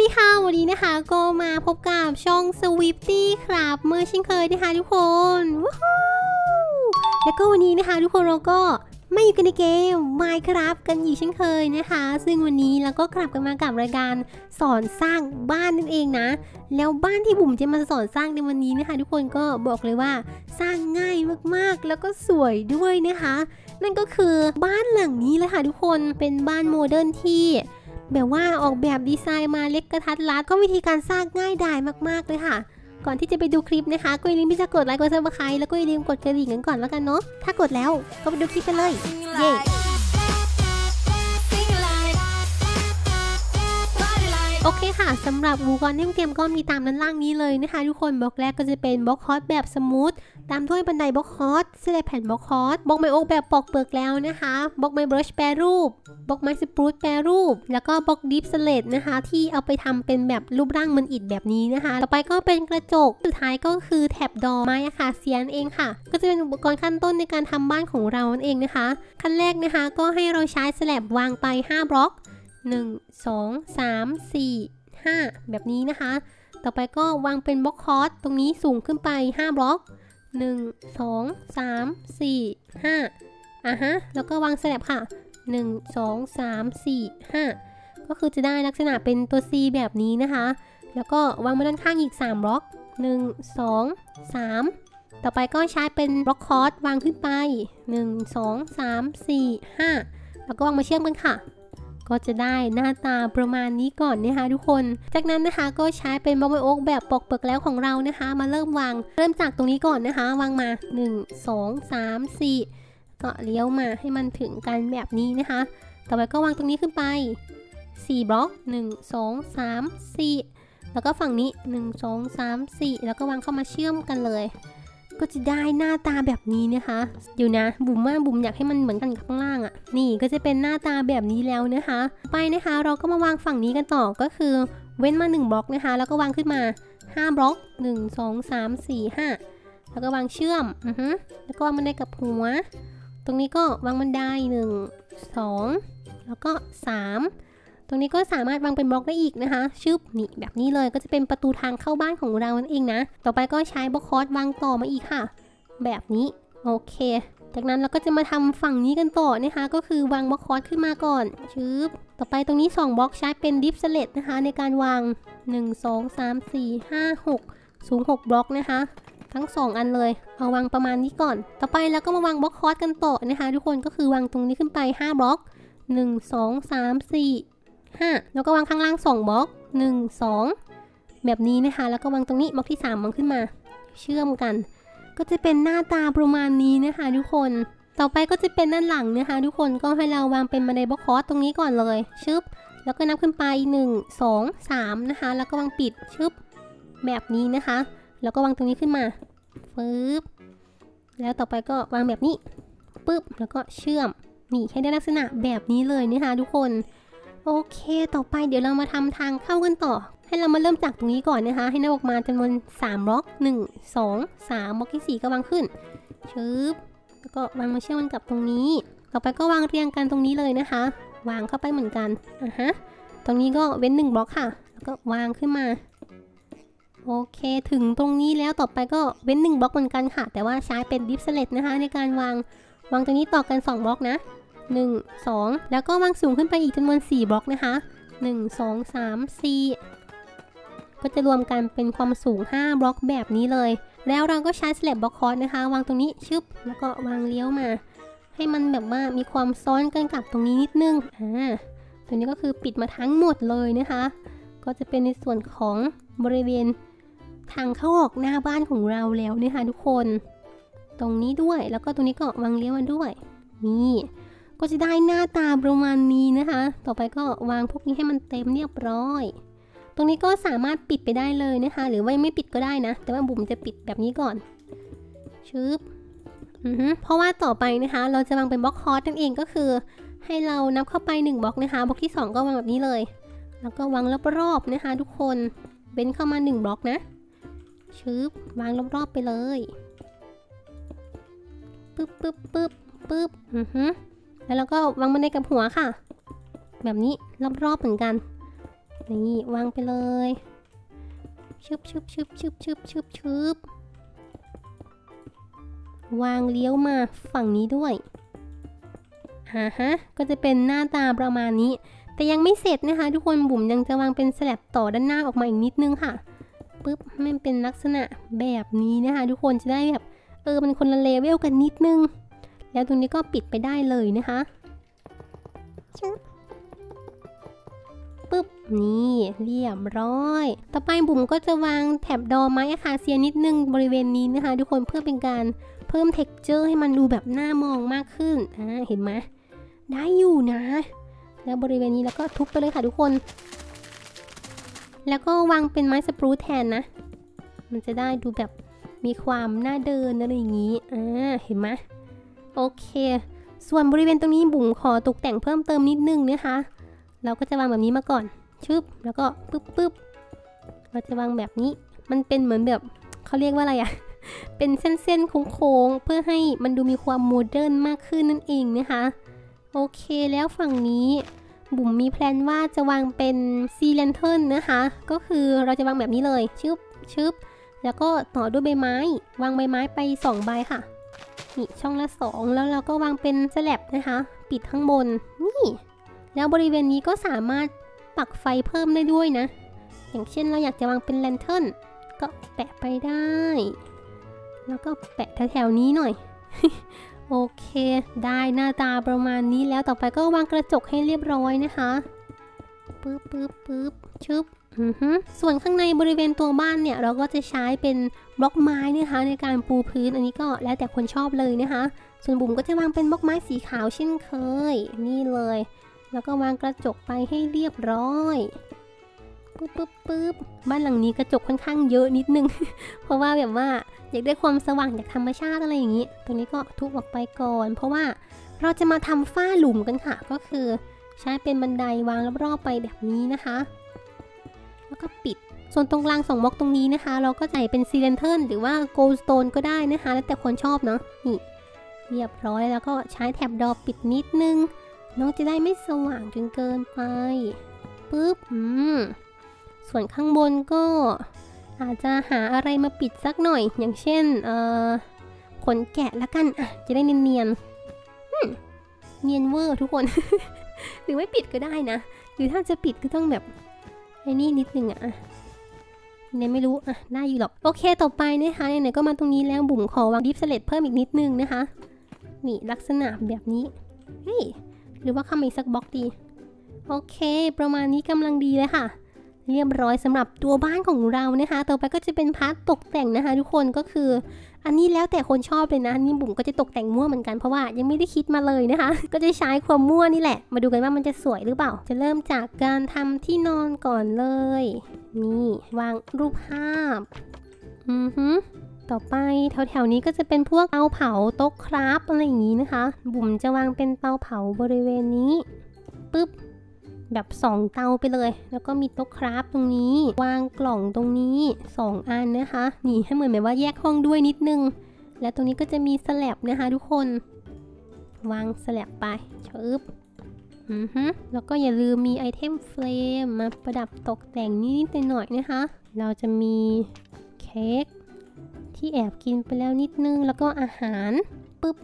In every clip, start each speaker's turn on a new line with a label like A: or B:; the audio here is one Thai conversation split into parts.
A: ดีค่ะวันนี้นะคะก็มาพบกับช่อง Swifty ครับเมื่อเช่นเคยนะคะทุกคนแล้วก็วันนี้นะคะทุกคนเราก็ไม่อยู่กันในเกม Minecraft กันอีกเช่นเคยนะคะซึ่งวันนี้เราก็กลับกันมากับรายการสอนสร้างบ้านนั่นเองนะแล้วบ้านที่บุ๋มจะมาสอนสร้างในวันนี้นะคะทุกคนก็บอกเลยว่าสร้างง่ายมากๆแล้วก็สวยด้วยนะคะนั่นก็คือบ้านหลังนี้เลยค่ะทุกคนเป็นบ้านโมเดิร์นที่แบบว่าออกแบบดีไซน์มาเล็กกระทัดรัดก็วิธีการสร้างง่ายดายมากๆเลยค่ะก่อนที่จะไปดูคลิปนะคะก็อย่าลืมที่จะกดไลค์กดซับสไครต์แล้วก็อย่าลืมกดกระดิ่งกันก่อนแล้วกันเนาะถ้ากดแล้วก็ไปดูคลิปกันเลยเย้โอเคค่ะสำหรับอุปกรณ์ที่เตรียมก็มีตามด้านล่างนี้เลยนะคะทุกคนบล็อกแรกก็จะเป็นบล็อกคอร์สแบบสมูทตามด้วยบันไดบล็อกคอร์สสแลบแผ่นบล็อกคอร์สบล็อกไม้โอ๊กแบบปอกเปลือกแล้วนะคะบล็อกไม้บรัชแปรรูปบล็อกไม้สปรูตแปรรูปแล้วก็บล็อกดิฟสเลตนะคะที่เอาไปทำเป็นแบบรูปร่างมันอิฐแบบนี้นะคะต่อไปก็เป็นกระจกสุดท้ายก็คือแถบดอไม้อะคาเซียนเองค่ะก็จะเป็นอุปกรณ์ขั้นต้นในการทำบ้านของเราเองนะคะขั้นแรกนะคะก็ให้เราใช้สแลบวางไป5บล็อก1 2 3 4 5แบบนี้นะคะต่อไปก็วางเป็นบล็อกคอร์สตรงนี้สูงขึ้นไป5บล็อก1 2 3 4 5แล้วก็วางสแลบค่ะ1 2 3 4 5ก็คือจะได้ลักษณะเป็นตัว C แบบนี้นะคะแล้วก็วางมาด้านข้างอีก3บล็อก1 2 3ต่อไปก็ใช้เป็นบล็อกคอร์สวางขึ้นไป1 2 3 4 5แล้วก็วางมาเชื่อมกันค่ะก็จะได้หน้าตาประมาณนี้ก่อนนะคะทุกคนจากนั้นนะคะก็ใช้เป็นบล็อกไม้โอ๊กแบบปอกเปลือกแล้วของเรานะคะมาเริ่มจากตรงนี้ก่อนนะคะวางมา1 2 3 4ก็เลี้ยวมาให้มันถึงกันแบบนี้นะคะต่อไปก็วางตรงนี้ขึ้นไป4บล็อก1 2 3 4แล้วก็ฝั่งนี้1 2 3 4แล้วก็วางเข้ามาเชื่อมกันเลยก็จะได้หน้าตาแบบนี้นะคะอยู่นะบุ๋มอยากให้มันเหมือนกันข้างล่างอ่ะนี่ก็จะเป็นหน้าตาแบบนี้แล้วนะคะไปนะคะเราก็มาวางฝั่งนี้กันต่อก็คือเว้นมา1บล็อกนะคะแล้วก็วางขึ้นมา5บล็อก1 2 3 4 5แล้วก็วางเชื่อมแล้วก็วางบันไดกับหัวตรงนี้ก็วางบันได1 2แล้วก็3ตรงนี้ก็สามารถวางเป็นบล็อกได้อีกนะคะชึบนี่แบบนี้เลยก็จะเป็นประตูทางเข้าบ้านของเรานั่นเองนะต่อไปก็ใช้บล็อกคอร์สวางต่อมาอีกค่ะแบบนี้โอเคจากนั้นเราก็จะมาทำฝั่งนี้กันต่อนะคะก็คือวางบล็อกคอร์สขึ้นมาก่อนชึบต่อไปตรงนี้2บล็อกใช้เป็นดิฟสเลตนะคะในการวาง1 2 3 4 5 6สูง6บล็อกนะคะทั้ง2อันเลยเอาวางประมาณนี้ก่อนต่อไปแล้วก็มาวางบล็อกคอร์สกันต่อนะคะทุกคนก็คือวางตรงนี้ขึ้นไป5บล็อก1 2 3 4 5แล้วก็วางข้างล่าง2บล็อก1 2แบบนี้นะคะแล้วก็วางตรงนี้บล็อกที่3วางขึ้นมาเชื่อมกันก็จะเป็นหน้าตาประมาณนี้นะคะทุกคนต่อไปก็จะเป็นด้านหลังนะคะทุกคนก็ให้เราวางเป็นบันไดบล็อกคอร์สตรงนี้ก่อนเลยชึบแล้วก็นับขึ้นไป1 2 3นะคะแล้วก็วางปิดชึบแบบนี้นะคะแล้วก็วางตรงนี้ขึ้นมาปึ๊บแล้วต่อไปก็วางแบบนี้ปึ๊บแล้วก็เชื่อมนี่ให้ได้ลักษณะแบบนี้เลยนะคะทุกคนโอเคต่อไปเดี๋ยวเรามาทำทางเข้ากันต่อให้เรามาเริ่มจากตรงนี้ก่อนนะคะให้นับออกมาจำนวน3บล็อก1 2 3บล็อกที่4ก็วางขึ้นชึบแล้วก็วางมาเชื่อมกันกับตรงนี้ต่อไปก็วางเรียงกันตรงนี้เลยนะคะวางเข้าไปเหมือนกันตรงนี้ก็เว้น1บล็อกค่ะแล้วก็วางขึ้นมาโอเคถึงตรงนี้แล้วต่อไปก็เว้น1บล็อกเหมือนกันค่ะแต่ว่าใช้เป็นดิฟสเลตนะคะในการวางตรงนี้ต่อกัน2บล็อกนะ1 2แล้วก็วางสูงขึ้นไปอีกจำนวน4บล็อกนะคะ1 2 3 4ก็จะรวมกันเป็นความสูง5บล็อกแบบนี้เลยแล้วเราก็ใช้สแลบบล็อกคอร์สนะคะวางตรงนี้ชึบแล้วก็วางเลี้ยวมาให้มันแบบว่ามีความซ้อนกันกับตรงนี้นิดนึงตัวนี้ก็คือปิดมาทั้งหมดเลยนะคะก็จะเป็นในส่วนของบริเวณทางเข้าออกหน้าบ้านของเราแล้วนะคะทุกคนตรงนี้ด้วยแล้วก็ตรงนี้ก็วางเลี้ยวมาด้วยนี่ก็จะได้หน้าตาประมาณนี้นะคะต่อไปก็วางพวกนี้ให้มันเต็มเรียบร้อยตรงนี้ก็สามารถปิดไปได้เลยนะคะหรือว่าไม่ปิดก็ได้นะแต่ว่าบุ๋มจะปิดแบบนี้ก่อนชึบเพราะว่าต่อไปนะคะเราจะวางเป็นบล็อกคอร์สนั่นเองก็คือให้เรานับเข้าไป1บล็อกนะคะบล็อกที่2ก็วางแบบนี้เลยแล้วก็วางรอบๆนะคะทุกคนเว้นเข้ามา1บล็อกนะชึบวางรอบๆไปเลยปึ๊บแล้วเราก็วางบันไดกับหัวค่ะแบบนี้รอบๆเหมือนกันนี่วางไปเลยชึบชึบชึบชึบชึบชึบชึบวางเลี้ยวมาฝั่งนี้ด้วยก็จะเป็นหน้าตาประมาณนี้แต่ยังไม่เสร็จนะคะทุกคนบุ๋มยังจะวางเป็นสแลบต่อด้านหน้าออกมาอีกนิดนึงค่ะปึ๊บมันเป็นลักษณะแบบนี้นะคะทุกคนจะได้แบบมันคนละเลเวลกันนิดนึงแล้วตรงนี้ก็ปิดไปได้เลยนะคะปึ๊บนี่เรียบร้อยต่อไปบุ๋มก็จะวางแถบดอไม้อะคาเซียนิดนึงบริเวณนี้นะคะทุกคนเพื่อเป็นการเพิ่มเท็กเจอร์ให้มันดูแบบน่ามองมากขึ้นเห็นไหมได้อยู่นะแล้วบริเวณนี้แล้วก็ทุบไปเลยค่ะทุกคนแล้วก็วางเป็นไม้สปรูตแทนนะมันจะได้ดูแบบมีความน่าเดินอะไรอย่างนี้เห็นไหมโอเคส่วนบริเวณตรงนี้บุ๋มขอตกแต่งเพิ่มเติมนิดนึงนะคะเราก็จะวางแบบนี้มาก่อนชึบแล้วก็ปึ๊บเราจะวางแบบนี้มันเป็นเหมือนแบบเขาเรียกว่าอะไรอะเป็นเส้นๆโค้งๆเพื่อให้มันดูมีความโมเดิร์นมากขึ้นนั่นเองนะคะโอเคแล้วฝั่งนี้บุ๋มมีแพลนว่าจะวางเป็นซีแลนเทิร์นนะคะก็คือเราจะวางแบบนี้เลยชึบแล้วก็ต่อด้วยใบไม้วางใบไม้ไป2ใบค่ะนี่ช่องละ2แล้วเราก็วางเป็นสแลบนะคะปิดข้างบนนี่แล้วบริเวณนี้ก็สามารถปักไฟเพิ่มได้ด้วยนะอย่างเช่นเราอยากจะวางเป็นแลนเทิร์นก็แปะไปได้แล้วก็แปะแถวๆนี้หน่อย โอเคได้หน้าตาประมาณนี้แล้วต่อไปก็วางกระจกให้เรียบร้อยนะคะปึ๊บชึบส่วนข้างในบริเวณตัวบ้านเนี่ยเราก็จะใช้เป็นบล็อกไม้นะคะในการปูพื้นอันนี้ก็แล้วแต่คนชอบเลยนะคะส่วนบุ๋มก็จะวางเป็นบล็อกไม้สีขาวเช่นเคยนี่เลยแล้วก็วางกระจกไปให้เรียบร้อยปึ๊บบ้านหลังนี้กระจกค่อนข้างเยอะนิดนึง เพราะว่าแบบว่าอยากได้ความสว่างจากธรรมชาติอะไรอย่างนี้ตรงนี้ก็ทุบออกไปก่อนเพราะว่าเราจะมาทำฝ้าหลุมกันค่ะก็คือใช้เป็นบันไดวางรอบๆไปแบบนี้นะคะแล้วก็ปิดส่วนตรงกลาง2บล็อกตรงนี้นะคะเราก็ใส่เป็นซีเลนเทิร์นหรือว่าโกลด์สโตนก็ได้นะคะแล้วแต่คนชอบเนาะนี่เรียบร้อยแล้วก็ใช้แถบดอปิดนิดนึงน้องจะได้ไม่สว่างจนเกินไปปึ๊บส่วนข้างบนก็อาจจะหาอะไรมาปิดสักหน่อยอย่างเช่นขนแกะละกันจะได้เนียนเนียนเวอร์ทุกคน หรือไม่ปิดก็ได้นะหรือถ้าจะปิดก็ต้องแบบไอ้นี่นิดนึงเนี่ยไม่รู้ได้อยู่หรอกโอเคต่อไปนะคะไหนๆก็มาตรงนี้แล้วบุ๋มขอวางดิฟสเลตเพิ่มอีกนิดนึงนะคะนี่ลักษณะแบบนี้เฮ้ยหรือว่าเข้ามาอีกสักบล็อกดีโอเคประมาณนี้กำลังดีเลยค่ะเรียบร้อยสำหรับตัวบ้านของเรานะคะต่อไปก็จะเป็นพาร์ทตกแต่งนะคะทุกคนก็คืออันนี้แล้วแต่คนชอบเลยนะนี่บุ๋มก็จะตกแต่งมั่วเหมือนกันเพราะว่ายังไม่ได้คิดมาเลยนะคะ ก็จะใช้ความมั่วนี่แหละมาดูกันว่ามันจะสวยหรือเปล่าจะเริ่มจากการทำที่นอนก่อนเลยนี่วางรูปภาพต่อไปแถวๆนี้ก็จะเป็นพวกเตาเผาโต๊ะคราฟอะไรอย่างนี้นะคะบุ๋มจะวางเป็นเตาเผาบริเวณนี้ปึ๊บแบบ2เตาไปเลยแล้วก็มีโต๊ะคราฟตรงนี้วางกล่องตรงนี้2อันนะคะนี่ให้เหมือนแบบว่าแยกห้องด้วยนิดนึงแล้วตรงนี้ก็จะมีสแลบนะคะทุกคนวางสแลบไปชึบแล้วก็อย่าลืมมีไอเทมเฟรมมาประดับตกแต่งนิดๆหน่อยๆนะคะเราจะมีเค้กที่แอบกินไปแล้วนิดนึงแล้วก็อาหารปึ๊บ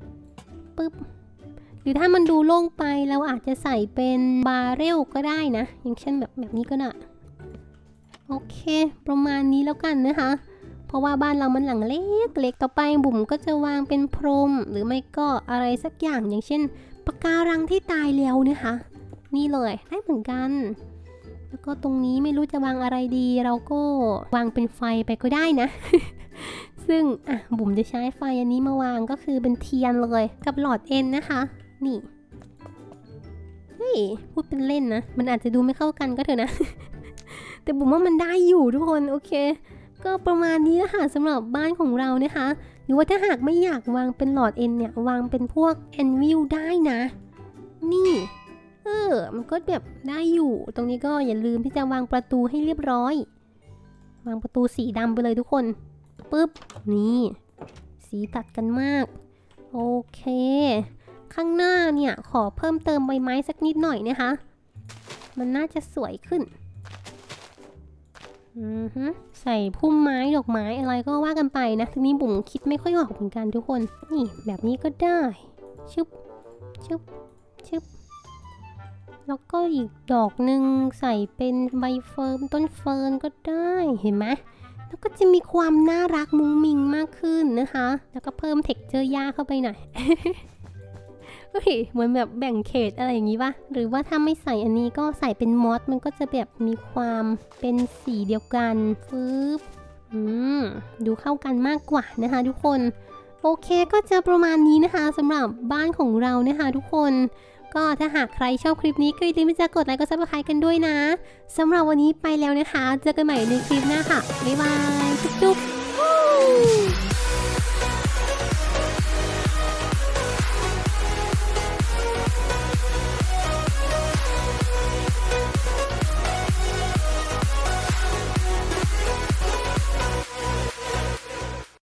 A: หรือถ้ามันดูโล่งไปเราอาจจะใส่เป็นบาร์เรลก็ได้นะอย่างเช่นแบบนี้ก็ได้โอเคประมาณนี้แล้วกันนะคะเพราะว่าบ้านเรามันหลังเล็กต่อไปบุ๋มก็จะวางเป็นพรมหรือไม่ก็อะไรสักอย่างอย่างเช่นปะการังที่ตายแล้วนะคะนี่เลยได้เหมือนกันแล้วก็ตรงนี้ไม่รู้จะวางอะไรดีเราก็วางเป็นไฟไปก็ได้นะ ซึ่งบุ๋มจะใช้ไฟอันนี้มาวางก็คือเป็นเทียนเลยกับหลอดเอ็นนะคะนี่เฮ้ยพูดเป็นเล่นนะมันอาจจะดูไม่เข้ากันก็เถอะนะ แต่บุ๋มว่ามันได้อยู่ทุกคนโอเคก็ประมาณนี้นะคะสำหรับบ้านของเรานะคะหรือว่าถ้าหากไม่อยากวางเป็นหลอดเอ็นเนี่ยวางเป็นพวกแอนวิลได้นะนี่มันก็แบบได้อยู่ตรงนี้ก็อย่าลืมที่จะวางประตูให้เรียบร้อยวางประตูสีดำไปเลยทุกคนปึ๊บนี่สีตัดกันมากโอเคข้างหน้าเนี่ยขอเพิ่มเติมใบไม้สักนิดหน่อยนะคะมันน่าจะสวยขึ้นใส่พุ่มไม้ดอกไม้อะไรก็ว่ากันไปนะทีนี้บุ๋มคิดไม่ค่อยออกเหมือนกันทุกคนนี่แบบนี้ก็ได้ชึบชึบชึบแล้วก็อีกดอกหนึ่งใส่เป็นใบเฟิร์นต้นเฟิร์นก็ได้เห็นไหมแล้วก็จะมีความน่ารักมุ้งมิ้งมากขึ้นนะคะแล้วก็เพิ่มเท็กเจอร์หญ้าเข้าไปหน่อย เฮ้ยเหมือนแบบแบ่งเขตอะไรอย่างนี้ป่ะหรือว่าถ้าไม่ใส่อันนี้ก็ใส่เป็นมอสมันก็จะแบบมีความเป็นสีเดียวกันฟึบดูเข้ากันมากกว่านะคะทุกคนโอเคก็จะประมาณนี้นะคะสำหรับบ้านของเรานะคะทุกคนก็ถ้าหากใครชอบคลิปนี้ก็อย่าลืมที่จะกดไลค์กดซับสไครต์กันด้วยนะสำหรับวันนี้ไปแล้วนะคะเจอกันใหม่ในคลิปหน้าค่ะบ๊ายบายจุ๊บ